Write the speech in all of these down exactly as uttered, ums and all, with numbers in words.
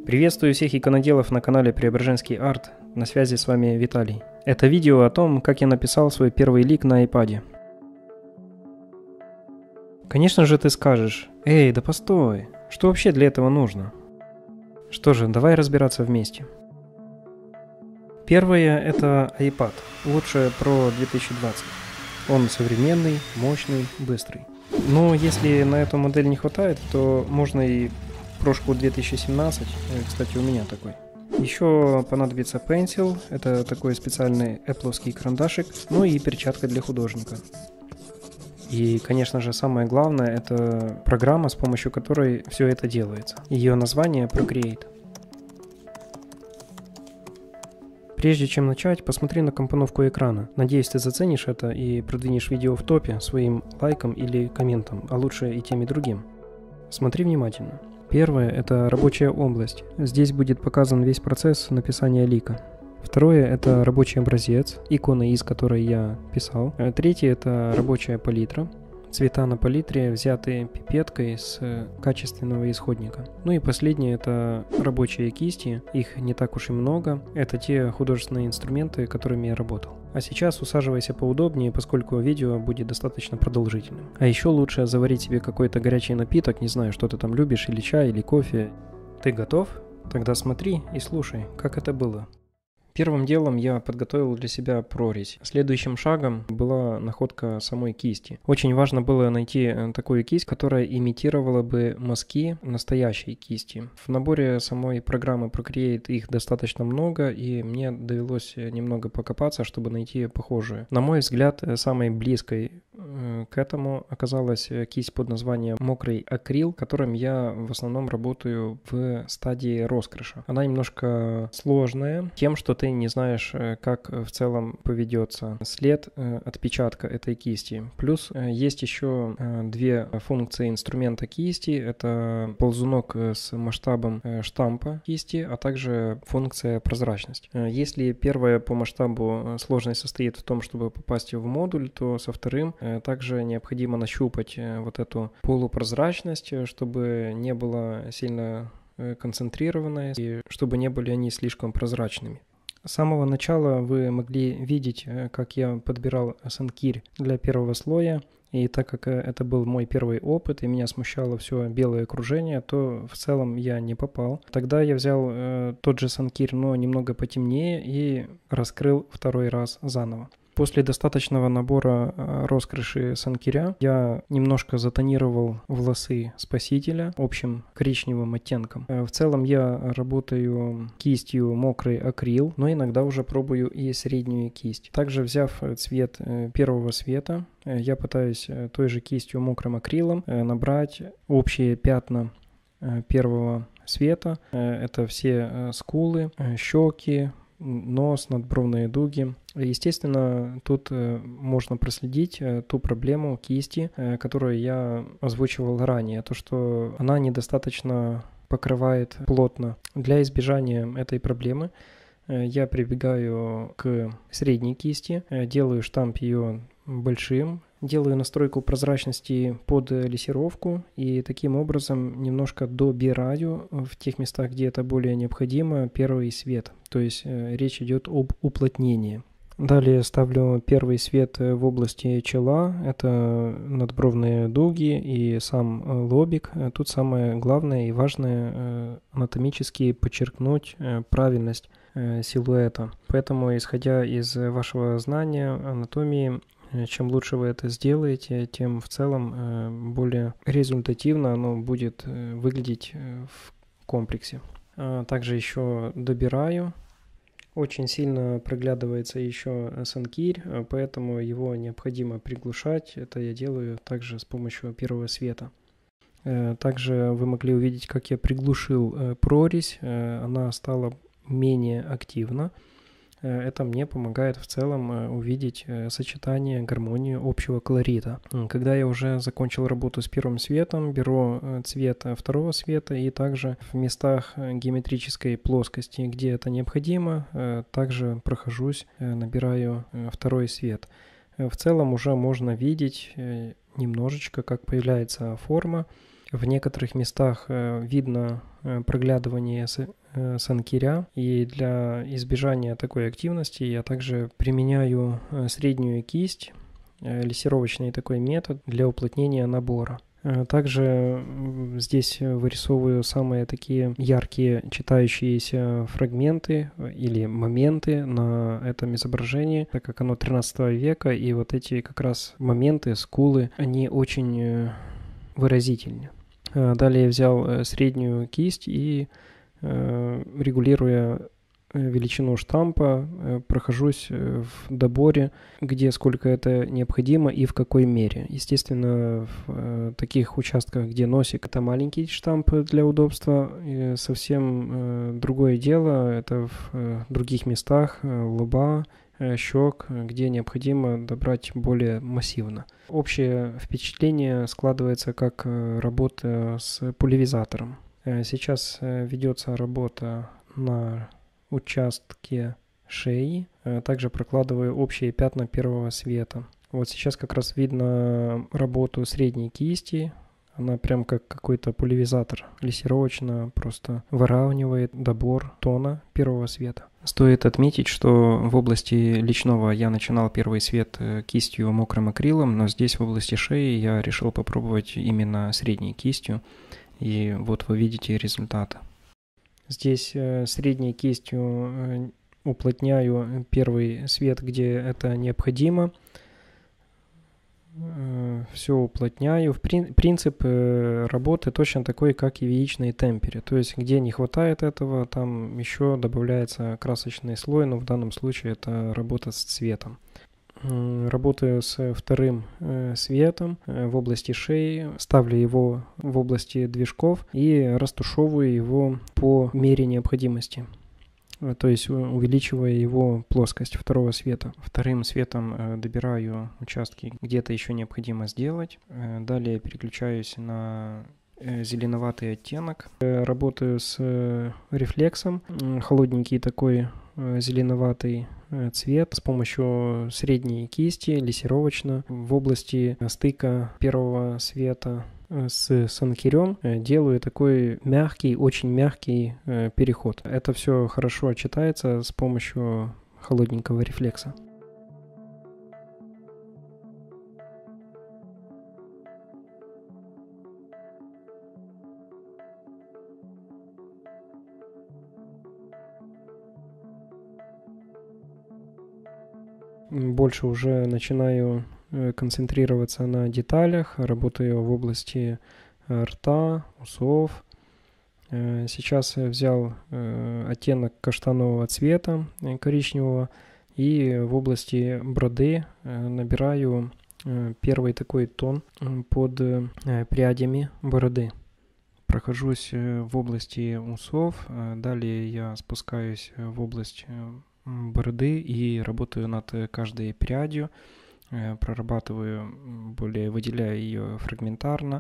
Приветствую всех иконоделов на канале Преображенский Арт. На связи с вами Виталий. Это видео о том, как я написал свой первый лик на iPad. Конечно же ты скажешь: «Эй, да постой, что вообще для этого нужно?» Что же, давай разбираться вместе. Первое – это iPad, лучше Pro две тысячи двадцать. Он современный, мощный, быстрый. Но если на эту модель не хватает, то можно и прошку две тысячи семнадцать, кстати, у меня такой. Еще понадобится Pencil, это такой специальный Apple-овский карандашик, ну и перчатка для художника. И, конечно же, самое главное – это программа, с помощью которой все это делается. Ее название Procreate. Прежде чем начать, посмотри на компоновку экрана. Надеюсь, ты заценишь это и продвинешь видео в топе своим лайком или комментом, а лучше и тем и другим. Смотри внимательно. Первое – это рабочая область. Здесь будет показан весь процесс написания лика. Второе – это рабочий образец, икона, из которой я писал. Третье – это рабочая палитра. Цвета на палитре взяты пипеткой с качественного исходника. Ну и последнее – это рабочие кисти. Их не так уж и много. Это те художественные инструменты, которыми я работал. А сейчас усаживайся поудобнее, поскольку видео будет достаточно продолжительным. А еще лучше заварить себе какой-то горячий напиток, не знаю, что ты там любишь, или чай, или кофе. Ты готов? Тогда смотри и слушай, как это было. Первым делом я подготовил для себя прорезь. Следующим шагом была находка самой кисти. Очень важно было найти такую кисть, которая имитировала бы мазки настоящей кисти. В наборе самой программы Procreate их достаточно много, и мне довелось немного покопаться, чтобы найти похожую. На мой взгляд, самой близкой к этому оказалась кисть под названием Мокрый акрил, которым я в основном работаю в стадии розкрыша. Она немножко сложная тем, что ты не знаешь, как в целом поведется след отпечатка этой кисти. Плюс есть еще две функции инструмента кисти. Это ползунок с масштабом штампа кисти, а также функция прозрачность. Если первая по масштабу сложность состоит в том, чтобы попасть в модуль, то со вторым также необходимо нащупать вот эту полупрозрачность, чтобы не было сильно концентрированной и чтобы не были они слишком прозрачными. С самого начала вы могли видеть, как я подбирал санкирь для первого слоя, и так как это был мой первый опыт и меня смущало все белое окружение, то в целом я не попал. Тогда я взял э, тот же санкирь, но немного потемнее, и раскрыл второй раз заново. После достаточного набора роскрыши санкиря я немножко затонировал волосы спасителя общим коричневым оттенком. В целом я работаю кистью мокрый акрил, но иногда уже пробую и среднюю кисть. Также, взяв цвет первого света, я пытаюсь той же кистью мокрым акрилом набрать общие пятна первого света. Это все скулы, щеки, нос, надбровные дуги. Естественно, тут можно проследить ту проблему кисти, которую я озвучивал ранее, то, что она недостаточно покрывает плотно. Для избежания этой проблемы я прибегаю к средней кисти, делаю штамп ее большим, делаю настройку прозрачности под лессировку и таким образом немножко добираю в тех местах, где это более необходимо, первый свет. То есть речь идет об уплотнении. Далее ставлю первый свет в области чела, это надбровные дуги и сам лобик. Тут самое главное и важное анатомически подчеркнуть правильность силуэта. Поэтому, исходя из вашего знания анатомии, чем лучше вы это сделаете, тем в целом более результативно оно будет выглядеть в комплексе. Также еще добираю. Очень сильно проглядывается еще санкирь, поэтому его необходимо приглушать. Это я делаю также с помощью первого света. Также вы могли увидеть, как я приглушил прорезь. Она стала менее активна. Это мне помогает в целом увидеть сочетание, гармонию общего колорита. Когда я уже закончил работу с первым светом, беру цвет второго света и также в местах геометрической плоскости, где это необходимо, также прохожусь, набираю второй свет. В целом уже можно видеть немножечко, как появляется форма. В некоторых местах видно проглядывание санкиря, и для избежания такой активности я также применяю среднюю кисть, лессировочный такой метод для уплотнения набора. Также здесь вырисовываю самые такие яркие читающиеся фрагменты или моменты на этом изображении, так как оно тринадцатого века, и вот эти как раз моменты, скулы, они очень выразительны. Далее я взял среднюю кисть и, регулируя величину штампа, прохожусь в доборе, где сколько это необходимо и в какой мере. Естественно, в таких участках, где носик — это маленький штамп для удобства, и совсем другое дело — это в других местах лба, щек, где необходимо добрать более массивно. Общее впечатление складывается как работа с пульверизатором. Сейчас ведется работа на участке шеи, также прокладываю общие пятна первого света. Вот сейчас как раз видно работу средней кисти, она прям как какой-то пульверизатор, лессировочно просто выравнивает добор тона первого света. Стоит отметить, что в области личного я начинал первый свет кистью мокрым акрилом, но здесь в области шеи я решил попробовать именно средней кистью, и вот вы видите результаты. Здесь средней кистью уплотняю первый свет, где это необходимо. Все уплотняю. В принцип работы точно такой, как и в яичной темпере. То есть, где не хватает этого, там еще добавляется красочный слой, но в данном случае это работа с цветом. Работаю с вторым светом в области шеи, ставлю его в области движков и растушевываю его по мере необходимости, то есть увеличивая его плоскость второго света. Вторым светом добираю участки, где это еще необходимо сделать. Далее переключаюсь на зеленоватый оттенок. Работаю с рефлексом, холодненький такой зеленоватый цвет с помощью средней кисти, лессировочно. В области стыка первого света с санкирем делаю такой мягкий, очень мягкий переход. Это все хорошо читается с помощью холодненького рефлекса. Больше уже начинаю концентрироваться на деталях, работаю в области рта, усов. Сейчас я взял оттенок каштанового цвета, коричневого, и в области бороды набираю первый такой тон под прядями бороды. Прохожусь в области усов, далее я спускаюсь в область бороды и работаю над каждой прядью, прорабатываю, более выделяя ее фрагментарно.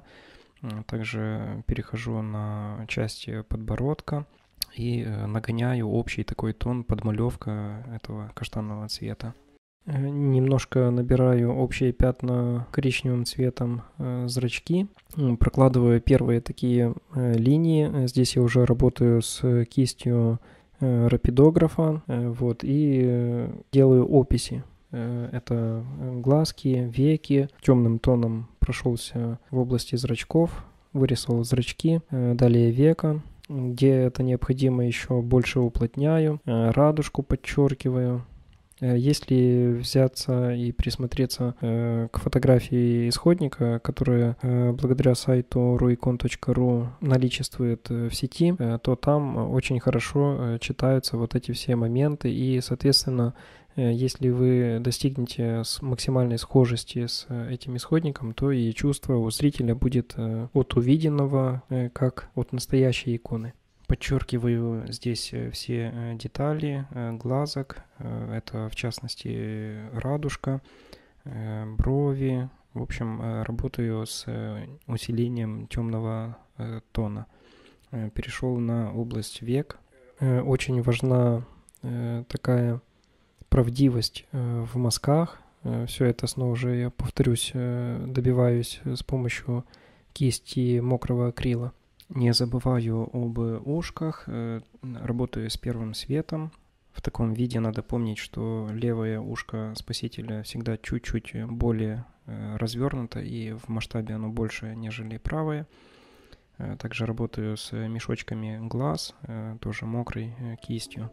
Также перехожу на части подбородка и нагоняю общий такой тон, подмалевка этого каштанового цвета. Немножко набираю общие пятна коричневым цветом зрачки, прокладываю первые такие линии. Здесь я уже работаю с кистью рапидографа, вот, и делаю описи. Это глазки, веки. Темным тоном прошелся в области зрачков, вырисовал зрачки, далее века. Где это необходимо, еще больше уплотняю, радужку подчеркиваю. Если взяться и присмотреться к фотографии исходника, которая благодаря сайту руикон точка ру наличествует в сети, то там очень хорошо читаются вот эти все моменты, и, соответственно, если вы достигнете максимальной схожести с этим исходником, то и чувство у зрителя будет от увиденного, как от настоящей иконы. Подчеркиваю здесь все детали глазок, это в частности радужка, брови. В общем, работаю с усилением темного тона. Перешел на область век. Очень важна такая правдивость в мазках. Все это, снова же, я повторюсь, добиваюсь с помощью кисти мокрого акрила. Не забываю об ушках, работаю с первым светом. В таком виде надо помнить, что левое ушко спасителя всегда чуть-чуть более развернуто, и в масштабе оно больше, нежели правое. Также работаю с мешочками глаз, тоже мокрой кистью.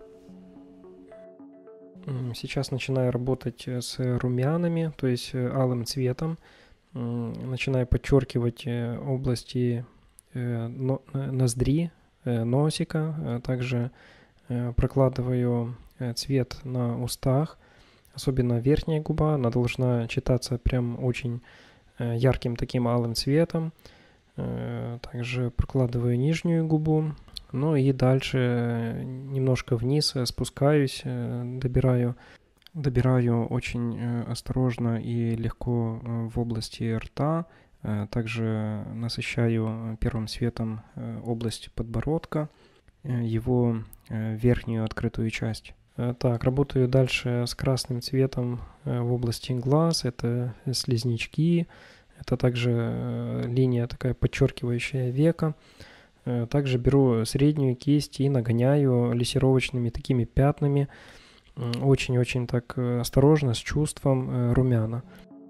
Сейчас начинаю работать с румянами, то есть алым цветом. Начинаю подчеркивать области ноздри, носика. Также прокладываю цвет на устах, особенно верхняя губа. Она должна читаться прям очень ярким таким алым цветом. Также прокладываю нижнюю губу. Ну и дальше немножко вниз спускаюсь, добираю, добираю очень осторожно и легко в области рта. Также насыщаю первым светом область подбородка, его верхнюю открытую часть. Так, работаю дальше с красным цветом в области глаз. Это слизнячки, это также линия такая подчеркивающая века. Также беру среднюю кисть и нагоняю лессировочными такими пятнами, очень-очень так осторожно, с чувством румяна.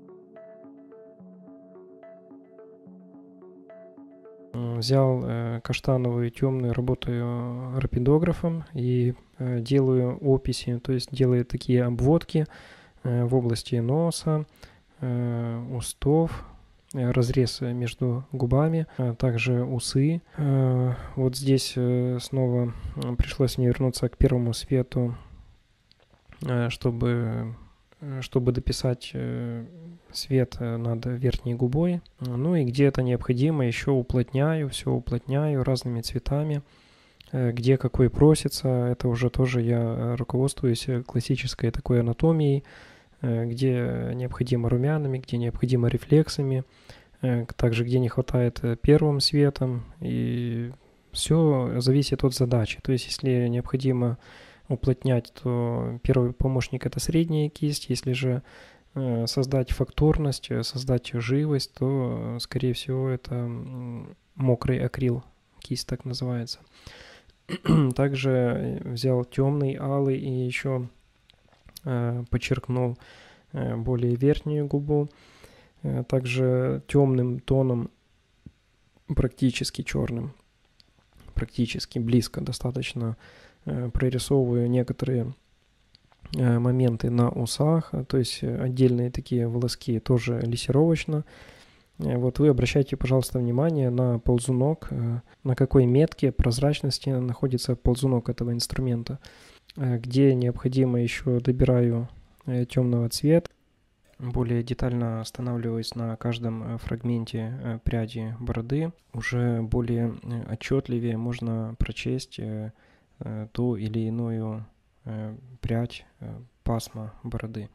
Взял каштановую темную, работаю рапидографом и делаю описи, то есть делаю такие обводки в области носа, устов, разрез между губами, также усы. Вот здесь снова пришлось мне вернуться к первому свету, чтобы, чтобы дописать свет над верхней губой. Ну и где это необходимо, еще уплотняю, все уплотняю разными цветами. Где какой просится, это уже тоже я руководствуюсь классической такой анатомией, где необходимо румянами, где необходимо рефлексами, также где не хватает первым светом, и все зависит от задачи. То есть если необходимо уплотнять, то первый помощник — это средняя кисть, если же создать фактурность, создать живость, то, скорее всего, это мокрый акрил, кисть так называется. Также взял темный, алый и еще подчеркнул более верхнюю губу. Также темным тоном, практически черным, практически близко достаточно прорисовываю некоторые моменты на усах, то есть отдельные такие волоски тоже лессировочно. Вот вы обращайте, пожалуйста, внимание на ползунок, на какой метке прозрачности находится ползунок этого инструмента. Где необходимо, еще добираю темного цвета. Более детально останавливаюсь на каждом фрагменте пряди бороды. Уже более отчетливее можно прочесть ту или иную прядь пасма бороды.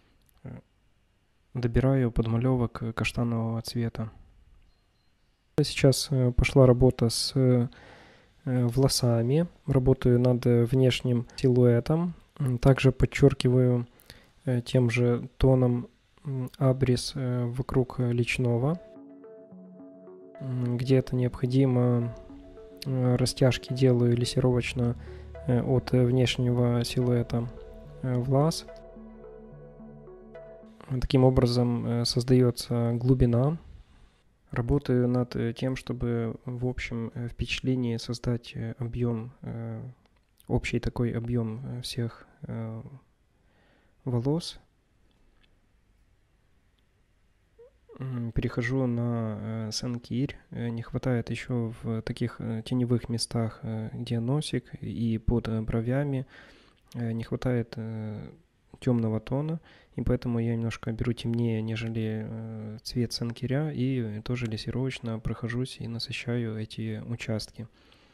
Добираю подмалевок каштанового цвета. Сейчас пошла работа с волосами. Работаю над внешним силуэтом. Также подчеркиваю тем же тоном абрис вокруг личного. Где это необходимо, растяжки делаю лессировочно от внешнего силуэта глаз. Таким образом создается глубина. Работаю над тем, чтобы в общем впечатлении создать объем, общий такой объем всех волос. Перехожу на санкирь. Не хватает еще в таких теневых местах, где носик и под бровями, не хватает темного тона, и поэтому я немножко беру темнее, нежели цвет санкиря, и тоже лессировочно прохожусь и насыщаю эти участки.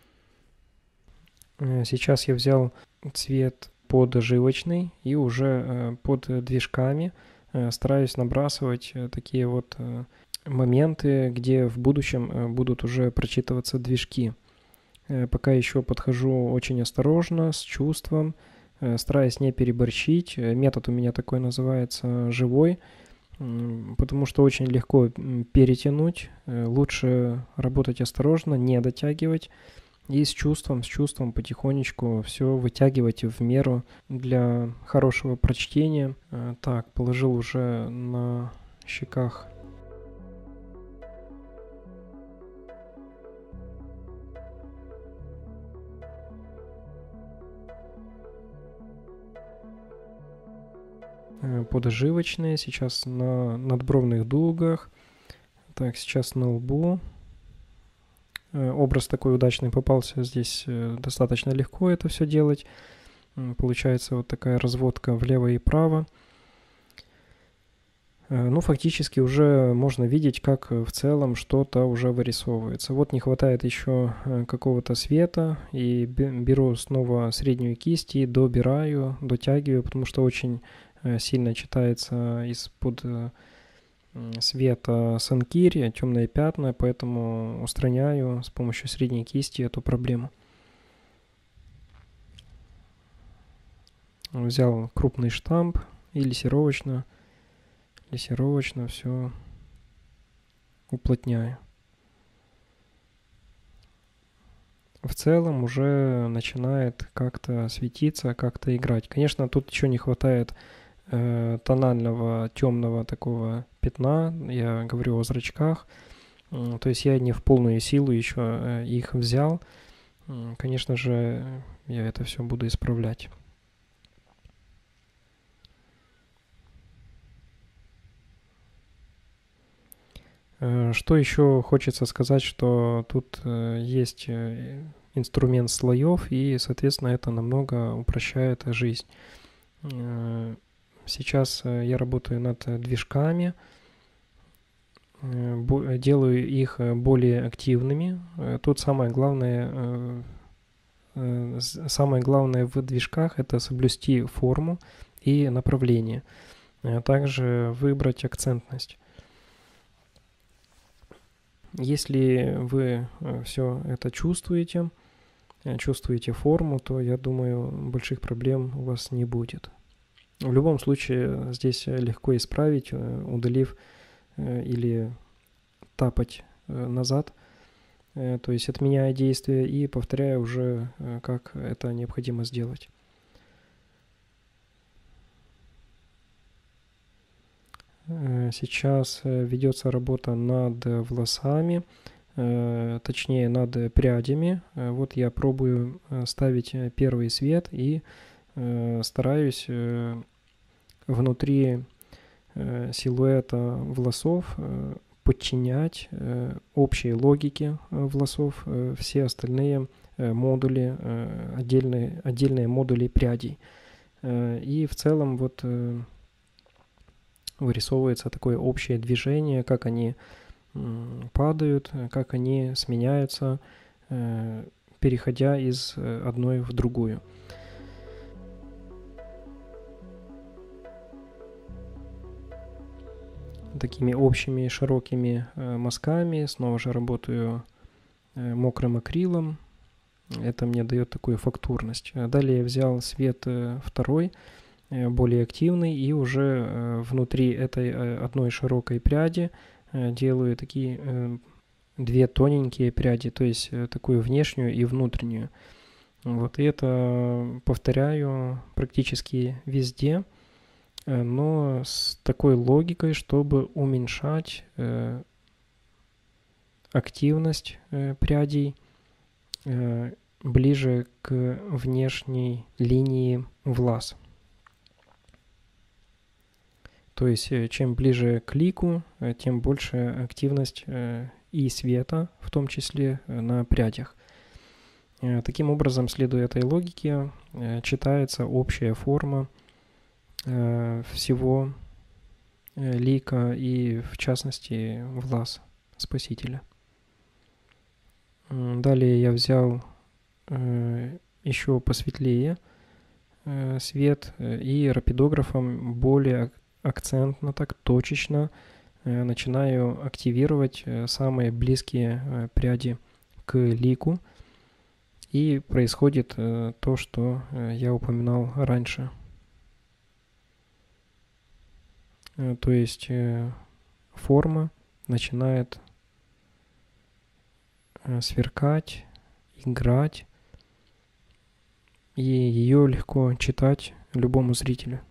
Сейчас я взял цвет поджилочный и уже под движками стараюсь набрасывать такие вот моменты, где в будущем будут уже прочитываться движки. Пока еще подхожу очень осторожно, с чувством, стараясь не переборщить. Метод у меня такой называется живой. потому что очень легко перетянуть. Лучше работать осторожно, не дотягивать. И с чувством, с чувством потихонечку все вытягивать в меру для хорошего прочтения. Так, положил уже на щеках. Подоживочные, сейчас на надбровных дугах. Так, сейчас на лбу. Образ такой удачный попался, здесь достаточно легко это все делать. Получается вот такая разводка влево и вправо. Ну, фактически уже можно видеть, как в целом что-то уже вырисовывается. Вот не хватает еще какого-то света, и беру снова среднюю кисть и добираю, дотягиваю, потому что очень сильно читается из-под света санкири, темные пятна, поэтому устраняю с помощью средней кисти эту проблему. Взял крупный штамп и лессировочно, лессировочно все уплотняю. В целом уже начинает как-то светиться, как-то играть. Конечно, тут еще не хватает э, тонального темного такого пятна. Я говорю о зрачках. То есть я не в полную силу еще их взял. Конечно же, я это все буду исправлять. Что еще хочется сказать, что тут есть инструмент слоев, и, соответственно, это намного упрощает жизнь. Сейчас я работаю над движками, делаю их более активными. Тут самое главное, самое главное в движках – это соблюсти форму и направление, а также выбрать акцентность. Если вы все это чувствуете, чувствуете форму, то, я думаю, больших проблем у вас не будет. В любом случае, здесь легко исправить, удалив или тапать назад, то есть отменяя действие и повторяя уже, как это необходимо сделать. Сейчас ведется работа над волосами, точнее над прядями. Вот я пробую ставить первый свет и стараюсь внутри силуэта волосов подчинять общей логике волосов все остальные модули, отдельные, отдельные модули прядей. И в целом вот вырисовывается такое общее движение, как они падают, как они сменяются, переходя из одной в другую. Такими общими широкими мазками. Снова же работаю мокрым акрилом. Это мне дает такую фактурность. Далее я взял свет второй, более активный, и уже внутри этой одной широкой пряди делаю такие две тоненькие пряди, то есть такую внешнюю и внутреннюю. Вот, и это повторяю практически везде, но с такой логикой, чтобы уменьшать активность прядей ближе к внешней линии волос. То есть, чем ближе к лику, тем больше активность и света, в том числе на прядях. Таким образом, следуя этой логике, читается общая форма всего лика и, в частности, волос Спасителя. Далее я взял еще посветлее свет и рапидографом более акцентно, так точечно начинаю активировать самые близкие пряди к лику, и происходит то, что я упоминал раньше. То есть форма начинает сверкать, играть, и ее легко читать любому зрителю.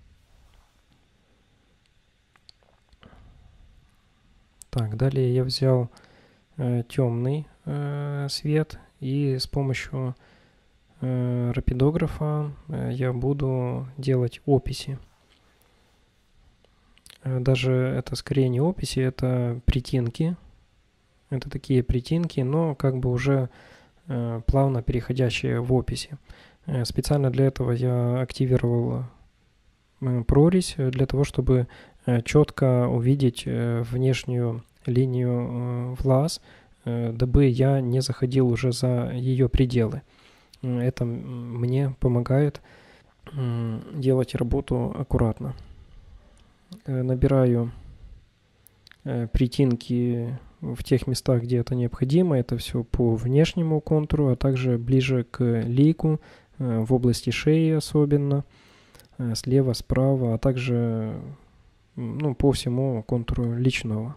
Так, далее я взял э, темный э, свет, и с помощью э, рапидографа э, я буду делать описи. Даже это скорее не описи, это притинки. Это такие притинки, но как бы уже э, плавно переходящие в описи. Э, специально для этого я активировал э, прорезь, для того, чтобы э, четко увидеть э, внешнюю линию э, глаз, э, дабы я не заходил уже за ее пределы. Это мне помогает э, делать работу аккуратно. Э, набираю э, притинки в тех местах, где это необходимо. Это все по внешнему контуру, а также ближе к лику, э, в области шеи особенно, э, слева, справа, а также ну, по всему контуру личного.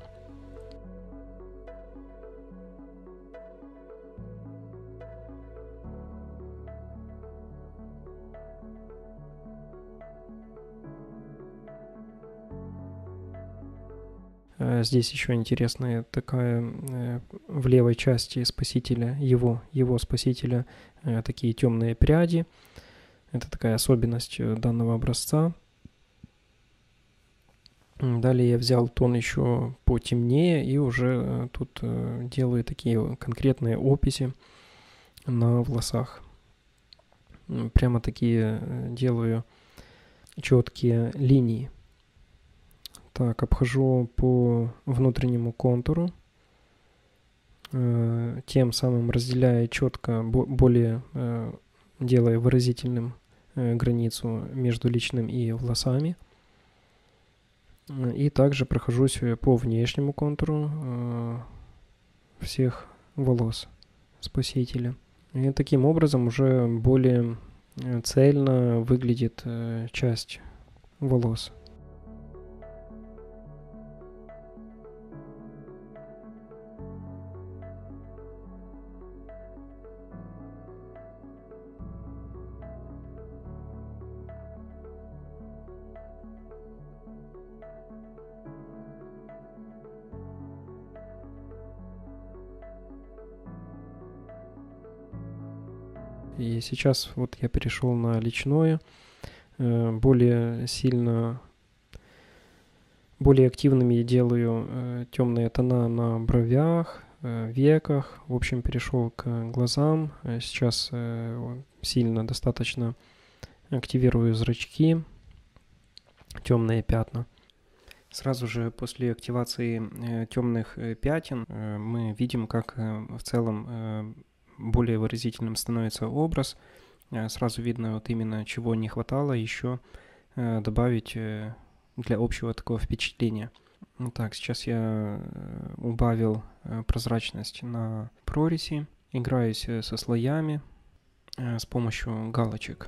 Здесь еще интересная такая в левой части спасителя, его, его спасителя, такие темные пряди. Это такая особенность данного образца. Далее я взял тон еще потемнее и уже тут делаю такие конкретные описи на волосах. Прямо такие делаю четкие линии. Так, обхожу по внутреннему контуру, э, тем самым разделяя четко, бо- более э, делая выразительным э, границу между личным и волосами. И также прохожусь по внешнему контуру э, всех волос спасителя. И таким образом уже более цельно выглядит э, часть волос. И сейчас вот я перешел на личное, более сильно, более активными делаю темные тона на бровях, веках. В общем, перешел к глазам. Сейчас сильно достаточно активирую зрачки, темные пятна. Сразу же после активации темных пятен мы видим, как в целом более выразительным становится образ. Сразу видно вот именно чего не хватало еще добавить для общего такого впечатления. Так, сейчас я убавил прозрачность на прорези, играюсь со слоями с помощью галочек.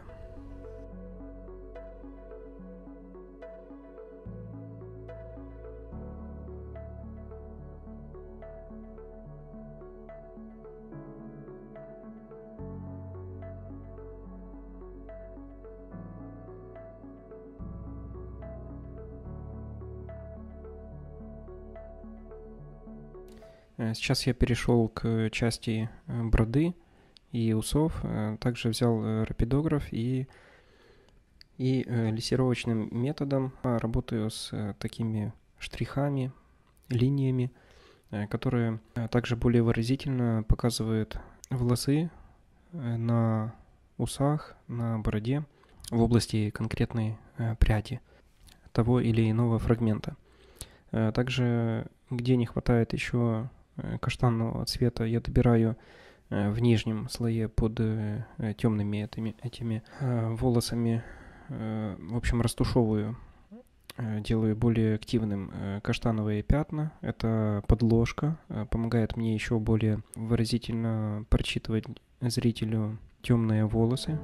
Сейчас я перешел к части бороды и усов. Также взял рапидограф и, и лессировочным методом работаю с такими штрихами, линиями, которые также более выразительно показывают волосы на усах, на бороде в области конкретной пряди того или иного фрагмента. Также, где не хватает еще каштанового цвета, я добираю в нижнем слое под темными этими, этими волосами. В общем, растушевываю, делаю более активным каштановые пятна. Это подложка, помогает мне еще более выразительно прочитывать зрителю темные волосы.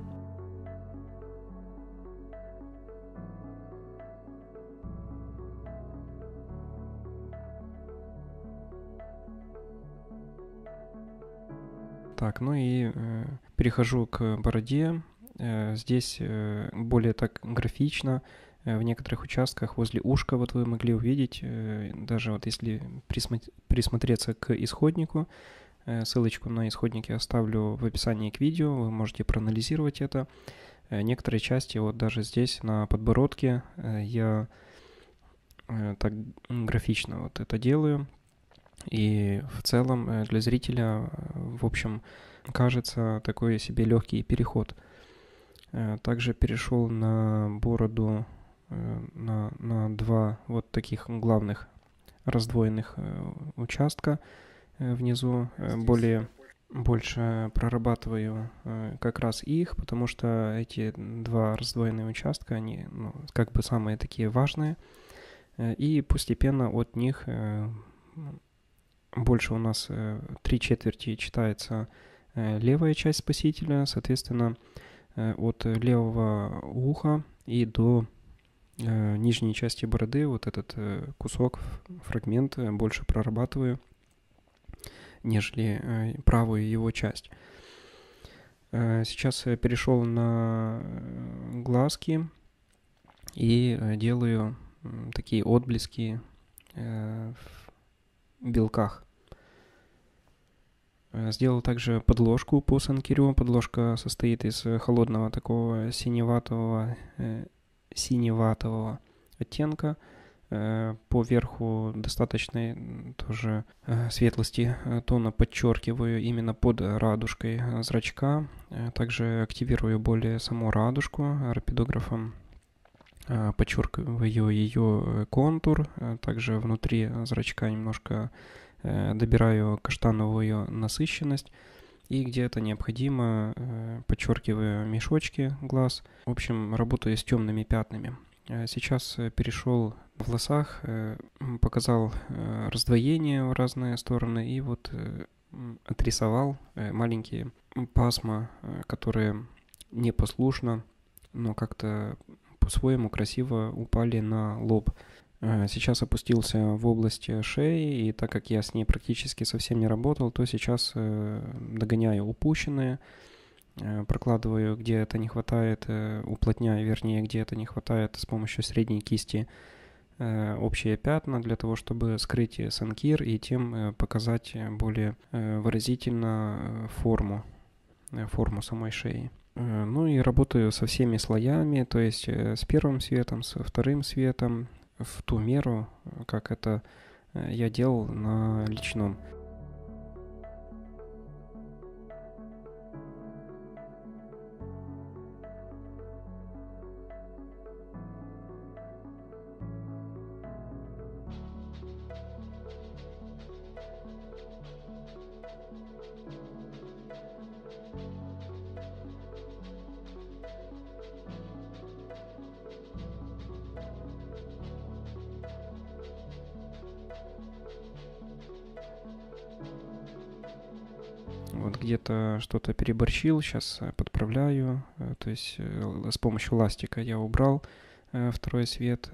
Так, ну и э, перехожу к бороде. Э, здесь э, более так графично. Э, в некоторых участках возле ушка вот вы могли увидеть, э, даже вот если присмотр- присмотреться к исходнику, э, ссылочку на исходник я оставлю в описании к видео, вы можете проанализировать это. Э, некоторые части вот даже здесь на подбородке э, я э, так графично вот это делаю. И в целом для зрителя, в общем, кажется такой себе легкий переход. Также перешел на бороду, на, на два вот таких главных раздвоенных участка внизу. Более, больше прорабатываю как раз их, потому что эти два раздвоенные участка, они ну, как бы самые такие важные. И постепенно от них больше у нас э, три четверти читается э, левая часть спасителя, соответственно, э, от левого уха и до э, нижней части бороды вот этот э, кусок, фрагмент э, больше прорабатываю, нежели э, правую его часть. Э, сейчас я перешел на глазки и э, делаю э, такие отблески э, в белках. Сделал также подложку по санкирю. Подложка состоит из холодного такого синеватого, э, синеватого оттенка. Э, по верху достаточной тоже э, светлости тона подчеркиваю именно под радужкой зрачка. Э, также активирую более саму радужку рапидографом. Э, подчеркиваю ее контур. Э, также внутри зрачка немножко добираю каштановую насыщенность и где это необходимо подчеркиваю мешочки глаз. В общем, работаю с темными пятнами. Сейчас перешел в волосах, показал раздвоение в разные стороны и вот отрисовал маленькие пасма, которые непослушно, но как-то по-своему красиво упали на лоб. Сейчас опустился в область шеи, и так как я с ней практически совсем не работал, то сейчас догоняю упущенные, прокладываю, где это не хватает, уплотняю, вернее, где это не хватает с помощью средней кисти общие пятна, для того, чтобы скрыть санкир и тем показать более выразительно форму, форму самой шеи. Ну и работаю со всеми слоями, то есть с первым светом, со вторым светом, в ту меру, как это я делал на личном. Вот где-то что-то переборщил, сейчас подправляю, то есть с помощью ластика я убрал второй свет,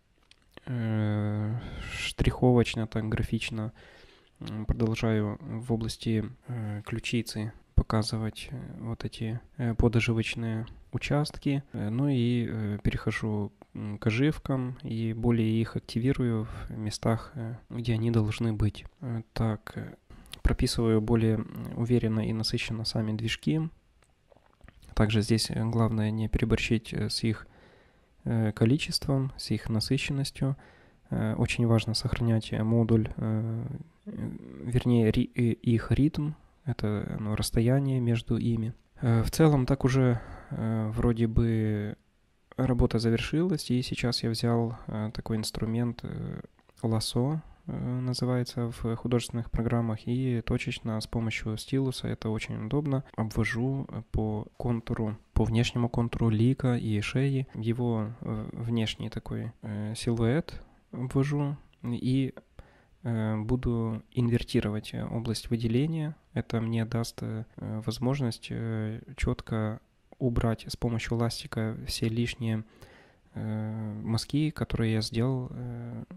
штриховочно, так графично продолжаю в области ключицы показывать вот эти подоживочные участки, ну и перехожу к оживкам и более их активирую в местах, где они должны быть. Так, прописываю более уверенно и насыщенно сами движки. Также здесь главное не переборщить с их количеством, с их насыщенностью. Очень важно сохранять модуль, вернее их ритм, это ну, расстояние между ими. В целом так уже вроде бы работа завершилась, и сейчас я взял такой инструмент лассо, называется в художественных программах, и точечно с помощью стилуса, это очень удобно, обвожу по контуру, по внешнему контуру лика и шеи, его внешний такой силуэт обвожу и буду инвертировать область выделения. Это мне даст возможность четко убрать с помощью ластика все лишние мазки, которые я сделал,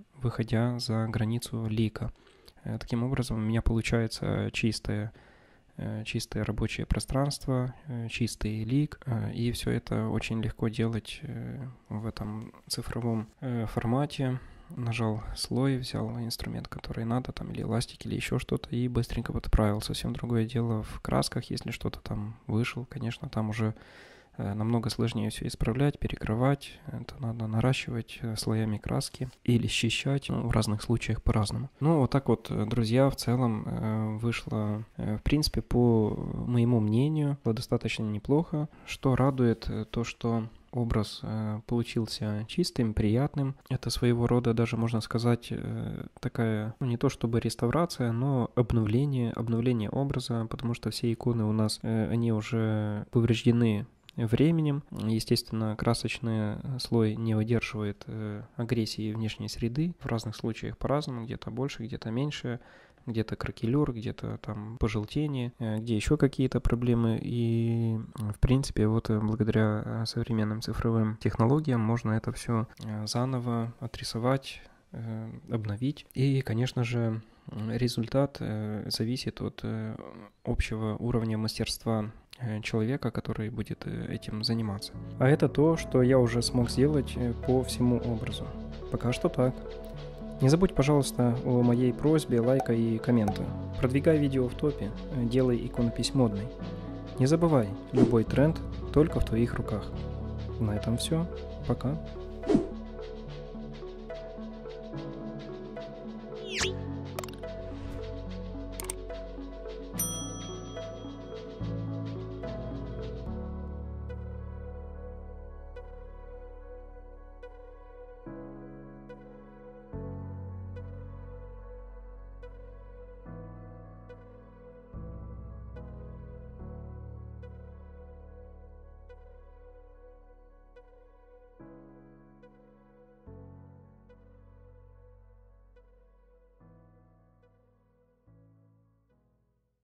выходя за границу лика. Таким образом, у меня получается чистое чистое рабочее пространство, чистый лик, и все это очень легко делать в этом цифровом формате. Нажал слой, взял инструмент, который надо, там, или эластик, или еще что-то, и быстренько подправил. Совсем другое дело в красках, если что-то там вышел, конечно, там уже намного сложнее все исправлять, перекрывать. Это надо наращивать слоями краски или счищать, ну, в разных случаях по-разному. Ну, вот так вот, друзья, в целом вышло, в принципе, по моему мнению, достаточно неплохо. Что радует, то, что образ э, получился чистым, приятным. Это своего рода даже, можно сказать, э, такая, ну не то чтобы реставрация, но обновление, обновление образа, потому что все иконы у нас, э, они уже повреждены временем. Естественно, красочный слой не выдерживает э, агрессии внешней среды. В разных случаях по-разному, где-то больше, где-то меньше. Где-то кракелюр, где-то там пожелтение, где еще какие-то проблемы. И, в принципе, вот благодаря современным цифровым технологиям можно это все заново отрисовать, обновить. И, конечно же, результат зависит от общего уровня мастерства человека, который будет этим заниматься. А это то, что я уже смог сделать по всему образу. Пока что так. Не забудь, пожалуйста, о моей просьбе лайка и коммента. Продвигай видео в топе, делай иконопись модной. Не забывай, любой тренд только в твоих руках. На этом все. Пока.